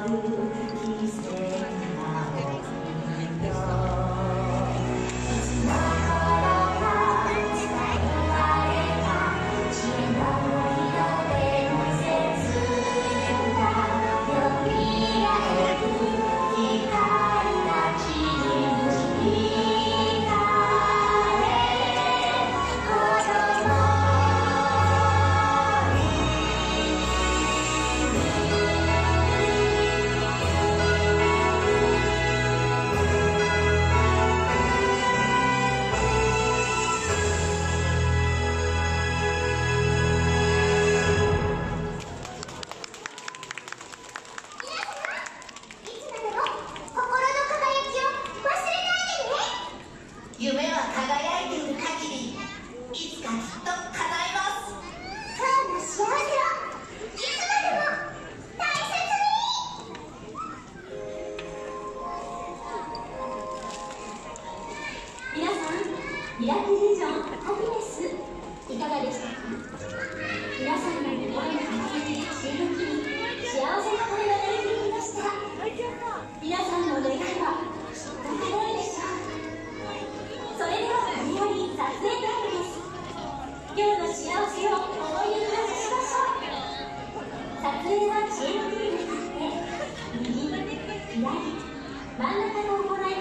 ミラクルジョンハピネスいかがでしたか。皆さんの心の働き刺激に幸せな声が鳴り響きました。皆さんの願いはきっと叶うでしょう。それではこれより撮影タイムです。今日の幸せを思い出に出しましょう。撮影は知恵の国に向かって右左真ん中と行い